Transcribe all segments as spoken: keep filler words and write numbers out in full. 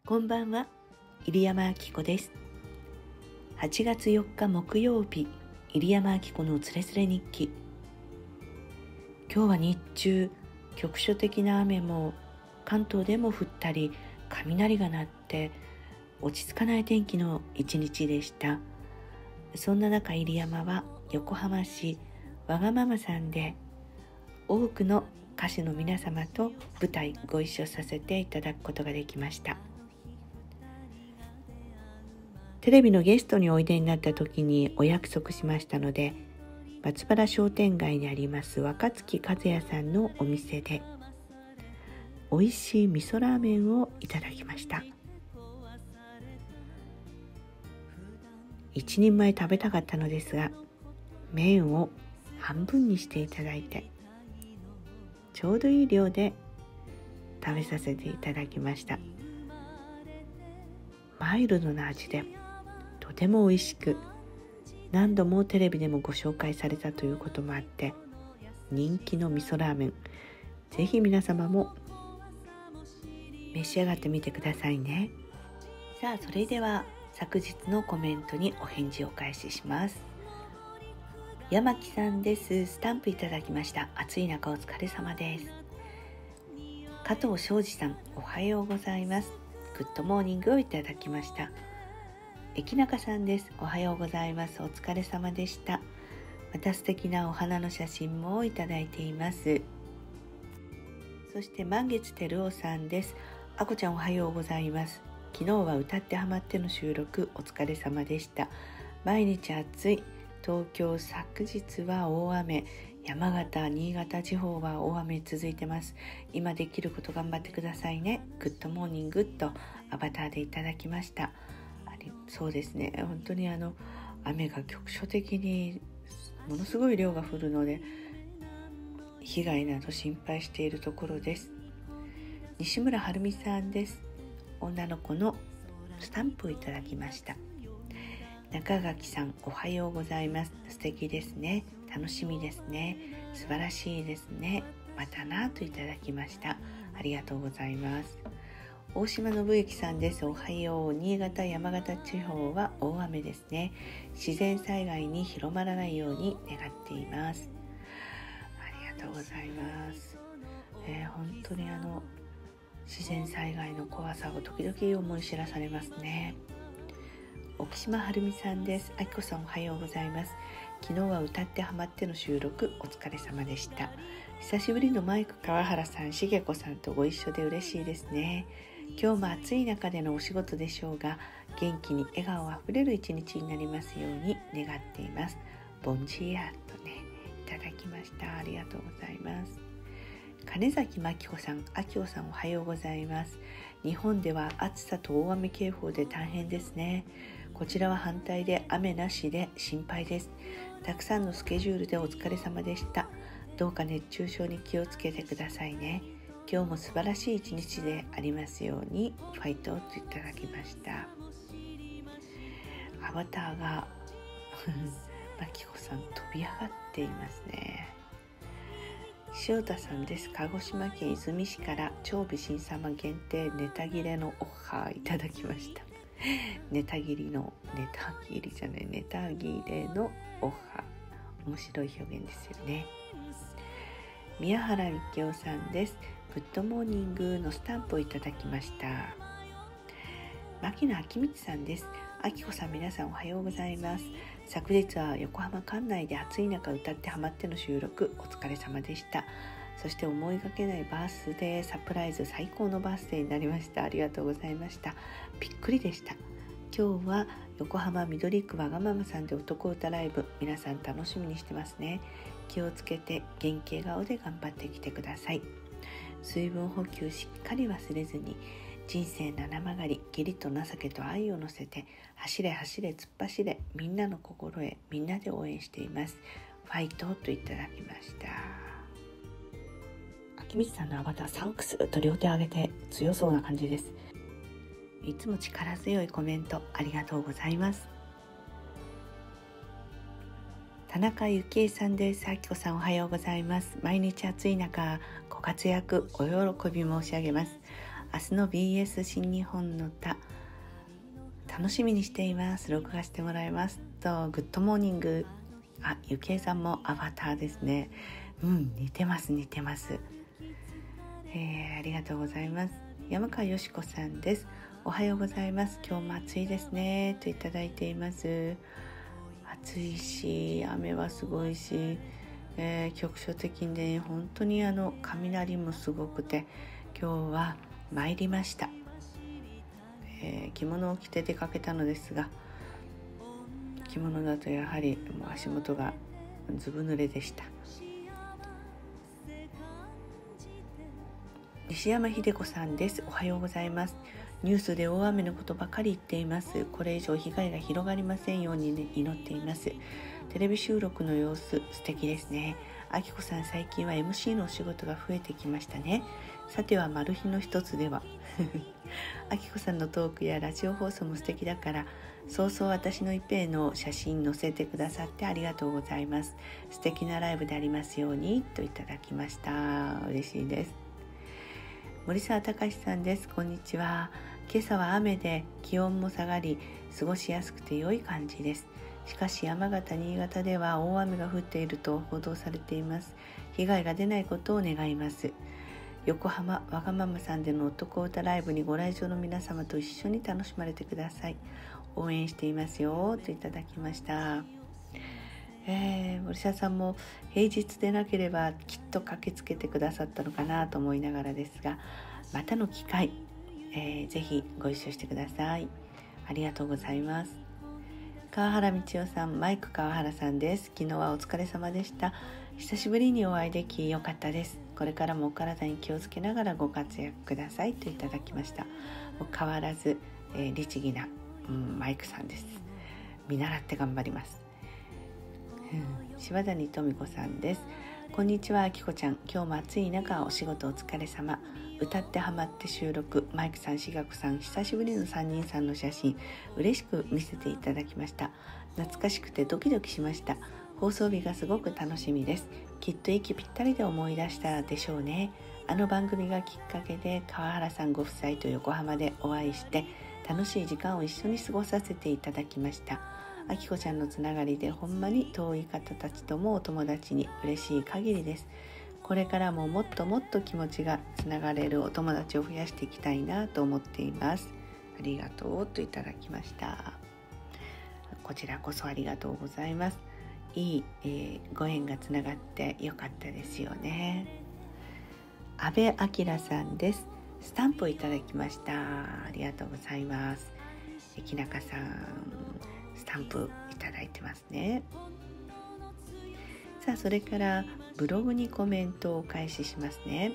こんばんは、入山明子です。はちがつよっか木曜日、入山明子のつれづれ日記。今日は日中、局所的な雨も関東でも降ったり、雷が鳴って落ち着かない天気の一日でした。そんな中、入山は横浜市わがままさんで多くの歌手の皆様と舞台ご一緒させていただくことができました。テレビのゲストにおいでになった時にお約束しましたので、松原商店街にあります若月和也さんのお店で美味しい味噌ラーメンをいただきました。一人前食べたかったのですが、麺を半分にしていただいてちょうどいい量で食べさせていただきました。マイルドな味でとても美味しく、何度もテレビでもご紹介されたということもあって人気の味噌ラーメン、ぜひ皆様も召し上がってみてくださいね。さあ、それでは昨日のコメントにお返事をお返しします。山木さんです。スタンプいただきました。暑い中お疲れ様です。加藤昌司さん、おはようございます。グッドモーニングをいただきました。駅中さんです。おはようございます。お疲れ様でした。また素敵なお花の写真もいただいています。そして満月照夫さんです。あこちゃん、おはようございます。昨日は歌ってハマっての収録お疲れ様でした。毎日暑い東京、昨日は大雨、山形、新潟地方は大雨続いてます。今できること頑張ってくださいね。グッドモーニングとアバターでいただきました。そうですね、本当にあの雨が局所的にものすごい量が降るので被害など心配しているところです。西村はるみさんです。女の子のスタンプをいただきました。中垣さん、おはようございます。素敵ですね。楽しみですね。素晴らしいですね。またなといただきました。ありがとうございます。大島信之さんです。おはよう。新潟、山形地方は大雨ですね。自然災害に広まらないように願っています。ありがとうございます。えー、本当にあの自然災害の怖さを時々思い知らされますね。沖島はるみさんです。あきこさん、おはようございます。昨日は歌ってハマっての収録お疲れ様でした。久しぶりのマイク川原さん、しげこさんとご一緒で嬉しいですね。今日も暑い中でのお仕事でしょうが、元気に笑顔あふれる一日になりますように願っています。ボンジーヤとね、いただきました。ありがとうございます。金崎真紀子さん、あきおさん、おはようございます。日本では暑さと大雨警報で大変ですね。こちらは反対で雨なしで心配です。たくさんのスケジュールでお疲れ様でした。どうか熱中症に気をつけてくださいね。今日も素晴らしい一日でありますように。ファイトといただきました。アバターがまきこさん飛び上がっていますね。塩田さんです。鹿児島県出水市から超美人様限定ネタ切れのオッハーいただきました。ネタ切りのネタ切りじゃないネタ切れのオッハー、面白い表現ですよね。宮原幸雄さんです。グッドモーニングのスタンプをいただきました。牧野明光さんです。あきこさん、皆さんおはようございます。昨日は横浜管内で暑い中歌ってハマっての収録お疲れ様でした。そして思いがけないバースデーサプライズ、最高のバースデーになりました。ありがとうございました。びっくりでした。今日は横浜緑区わがままさんで男歌ライブ、皆さん楽しみにしてますね。気をつけて元気笑顔で頑張ってきてください。水分補給しっかり忘れずに、人生七曲り、義理と情けと愛を乗せて走れ走れ突っ走れ、みんなの心へみんなで応援しています。ファイトといただきました。明光さんのアバター、サンクスと両手を挙げて強そうな感じです。いつも力強いコメントありがとうございます。田中幸恵さんです。あきこさん、おはようございます。毎日暑い中ご活躍お喜び申し上げます。 明日の ビーエス 新日本の歌楽しみにしています。録画してもらいますと、グッドモーニング。あ、ゆきえさんもアバターですね。うん、似てます似てます、えー、ありがとうございます。山川よしこさんです。おはようございます。今日も暑いですねといただいています。暑いし雨はすごいし、えー、局所的にね、本当にあの雷もすごくて、今日は参りました、えー、着物を着て出かけたのですが、着物だとやはりもう足元がずぶ濡れでした。西山秀子さんです。おはようございます。ニュースで大雨のことばかり言っています。これ以上被害が広がりませんように、ね、祈っています。テレビ収録の様子素敵ですね。あきこさん、最近は エムシー のお仕事が増えてきましたね。さてはマル秘の一つではあきこさんのトークやラジオ放送も素敵だから、そうそう私の一平の写真載せてくださってありがとうございます。素敵なライブでありますようにといただきました。嬉しいです。森沢隆さんです。こんにちは。今朝は雨で気温も下がり過ごしやすくて良い感じです。しかし山形、新潟では大雨が降っていると報道されています。被害が出ないことを願います。横浜わがままさんでの男歌ライブにご来場の皆様と一緒に楽しまれてください。応援していますよといただきました。えー、森沢さんも平日でなければきっと駆けつけてくださったのかなと思いながらですが、またの機会、えー、ぜひご一緒してください。ありがとうございます。川原道夫さん、マイク川原さんです。昨日はお疲れ様でした。久しぶりにお会いできよかったです。これからもお体に気をつけながらご活躍くださいといただきました。もう変わらず、えー、律儀な、うん、マイクさんです。見習って頑張ります。うん、柴谷富子さんです。こんにちは、あきこちゃん。今日も暑い中お仕事お疲れ様。歌ってハマって収録、マイクさん、しがこさん、久しぶりのさんにんさんの写真嬉しく見せていただきました。懐かしくてドキドキしました。放送日がすごく楽しみです。きっと息ぴったりで思い出したでしょうね。あの番組がきっかけで川原さんご夫妻と横浜でお会いして楽しい時間を一緒に過ごさせていただきました。あきこちゃんのつながりでほんまに遠い方たちともお友達に嬉しい限りです。これからももっともっと気持ちがつながれるお友達を増やしていきたいなと思っています。ありがとうといただきました。こちらこそありがとうございます。いい、えー、ご縁がつながってよかったですよね。安部明さんです。スタンプをいただきました。ありがとうございます。木中さん、スタンプいただいてますね。さあ、それからブログにコメントをお返ししますね。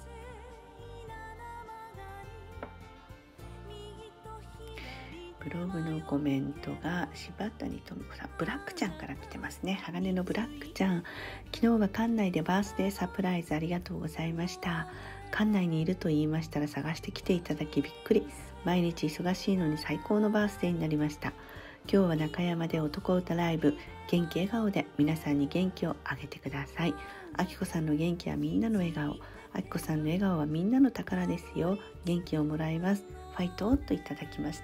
ブログのコメントが柴谷智子さん、ブラックちゃんから来てますね。鋼のブラックちゃん、昨日は館内でバースデーサプライズありがとうございました。館内にいると言いましたら探してきていただきびっくり。毎日忙しいのに最高のバースデーになりました。今日は中山で男歌ライブ、元気笑顔で皆さんに元気をあげてください。あきこさんの元気はみんなの笑顔、あきこさんの笑顔はみんなの宝ですよ。元気をもらいます。ファイトといただきました。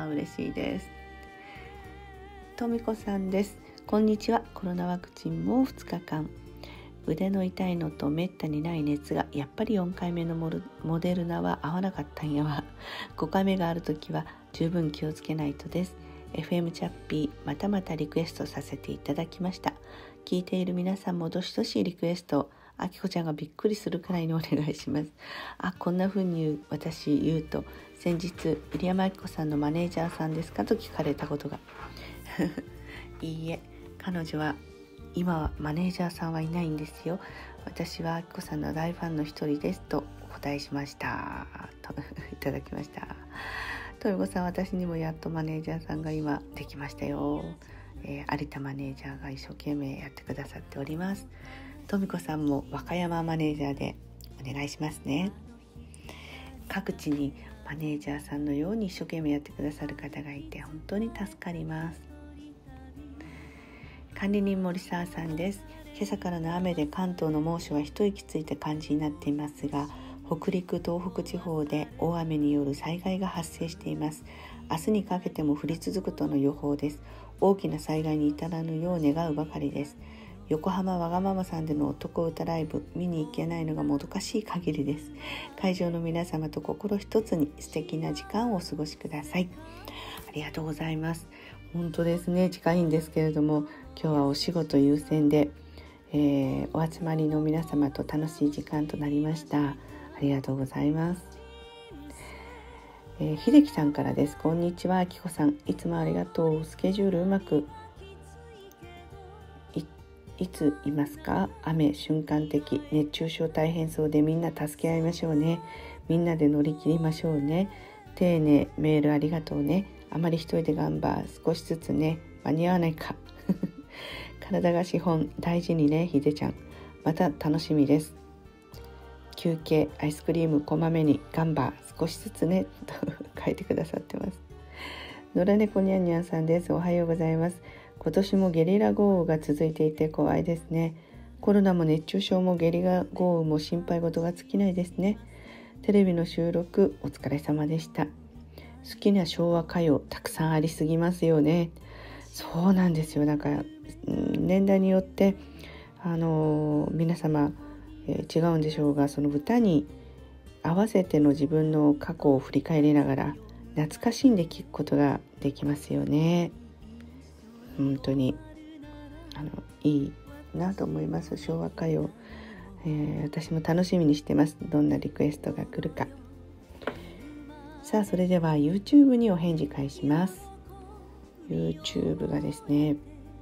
嬉しいです。とみこさんです。こんにちは。コロナワクチンもふつかかん、腕の痛いのとめったにない熱がやっぱりよんかいめのモルモデルナは合わなかったんやわ。ごかいめがあるときは十分気をつけないとです。 エフエム チャッピー、またまたリクエストさせていただきました。聞いている皆さんもどしどしリクエスト、あきこちゃんがびっくりするくらいにお願いします。あ、こんな風に言う私言うと、先日入山あきこさんのマネージャーさんですかと聞かれたことがいいえ、彼女は今はマネージャーさんはいないんですよ。私はあきこさんの大ファンの一人ですとお答えしましたといただきました。とよこさん、私にもやっとマネージャーさんが今できましたよ。えー、有田マネージャーが一生懸命やってくださっております。とみこさんも和歌山マネージャーでお願いしますね。各地にマネージャーさんのように一生懸命やってくださる方がいて本当に助かります。管理人森沢さんです。今朝からの雨で関東の猛暑は一息ついた感じになっていますが、 北陸東北地方で大雨による災害が発生しています。明日にかけても降り続くとの予報です。大きな災害に至らぬよう願うばかりです。横浜わがままさんでの男歌ライブ見に行けないのがもどかしい限りです。会場の皆様と心一つに素敵な時間をお過ごしください。ありがとうございます。本当ですね、近いんですけれども、今日はお仕事優先で、えー、お集まりの皆様と楽しい時間となりました。ありがとうございます。えー、秀樹さんからです。こんにちは、あきこさん、いつもありがとう。スケジュールうまく い, いついますか？雨、瞬間的、熱中症大変そうで、みんな助け合いましょうね。みんなで乗り切りましょうね。丁寧、メールありがとうね。あまり一人で頑張る、少しずつね、間に合わないか体が資本、大事にね、ひでちゃん。また楽しみです。休憩、アイスクリームこまめに、ガンバー少しずつねと書いてくださってます。野良猫にゃんにゃんさんです。おはようございます。今年もゲリラ豪雨が続いていて怖いですね。コロナも熱中症もゲリラ豪雨も心配事が尽きないですね。テレビの収録お疲れ様でした。好きな昭和歌謡たくさんありすぎますよね。そうなんですよ。なんか年代によってあのー、皆様えー、違うんでしょうが、その歌に合わせての自分の過去を振り返りながら懐かしんで聴くことができますよね。本当にあのいいなと思います。昭和歌謡、えー、私も楽しみにしてます。どんなリクエストが来るか。さあ、それでは YouTube にお返事返します。 YouTube がですね、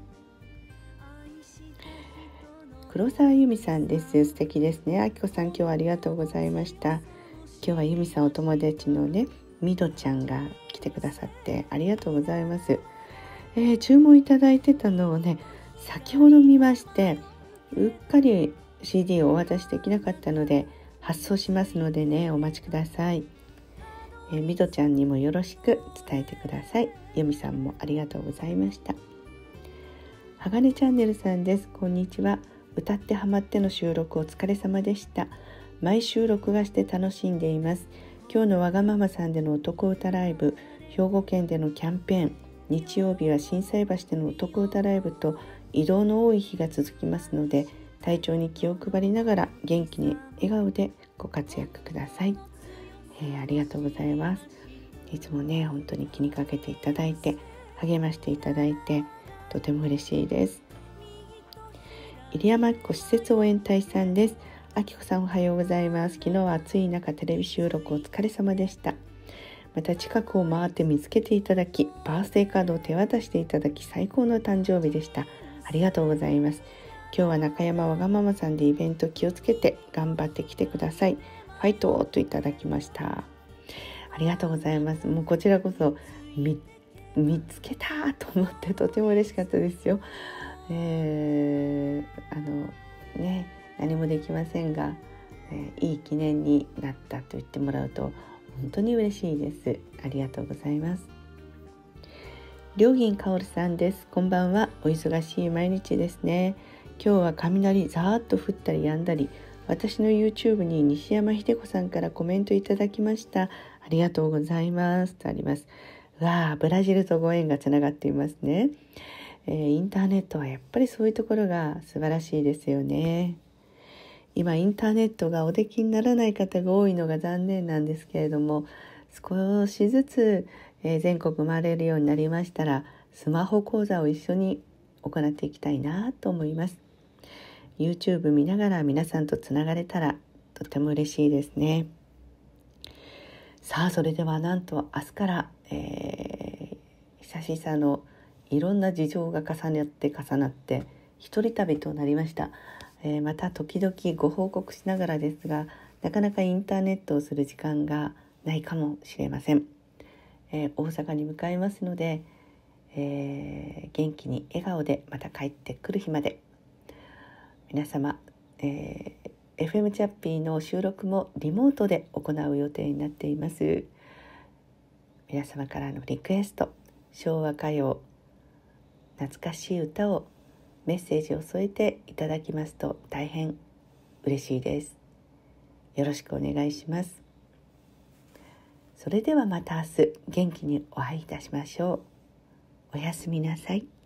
黒沢由美さんです。素敵ですね。あきこさん、今日はありがとうございました。今日は由美さんお友達のね、みどちゃんが来てくださってありがとうございます。えー、注文いただいてたのをね、先ほど見まして、うっかり シーディー をお渡しできなかったので発送しますのでね、お待ちください。えー、みどちゃんにもよろしく伝えてください。由美さんもありがとうございました。はがねチャンネルさんです。こんにちは。歌ってハマっての収録お疲れ様でした。毎週録画して楽しんでいます。今日のわがままさんでの男歌ライブ、兵庫県でのキャンペーン、日曜日は心斎橋での男歌ライブと移動の多い日が続きますので、体調に気を配りながら元気に笑顔でご活躍ください。えー、ありがとうございます。いつもね、本当に気にかけていただいて励ましていただいてとても嬉しいです。入山明子施設応援隊さんです。あきこさん、おはようございます。昨日は暑い中テレビ収録お疲れ様でした。また近くを回って見つけていただき、バースデーカードを手渡していただき、最高の誕生日でした。ありがとうございます。今日は中山わがままさんでイベント気をつけて頑張ってきてください。ファイトといただきました。ありがとうございます。もうこちらこそ 見, 見つけたと思ってとても嬉しかったですよ。えー、あのね、何もできませんが、えー、いい記念になったと言ってもらうと本当に嬉しいです。ありがとうございます。良銀かおるさんです。こんばんは。お忙しい毎日ですね。今日は雷ざーっと降ったり止んだり、私の YouTube に西山秀子さんからコメントいただきました。ありがとうございますとあります。うわー、ブラジルとご縁がつながっていますね。えー、インターネットはやっぱりそういうところが素晴らしいですよね。今インターネットがおできにならない方が多いのが残念なんですけれども、少しずつ、えー、全国回れるようになりましたら、スマホ講座を一緒に行っていきたいなと思います。 YouTube 見ながら皆さんとつながれたらとても嬉しいですね。さあ、それではなんと明日から、えー、久々のいろんな事情が重なって重なって一人旅となりました。えー、また時々ご報告しながらですが、なかなかインターネットをする時間がないかもしれません。えー、大阪に向かいますので、えー、元気に笑顔でまた帰ってくる日まで皆様、えー、エフエム チャッピーの収録もリモートで行う予定になっています。皆様からのリクエスト、昭和歌謡、懐かしい歌をメッセージを添えていただきますと大変嬉しいです。 よろしくお願いします。それではまた明日元気にお会いいたしましょう。おやすみなさい。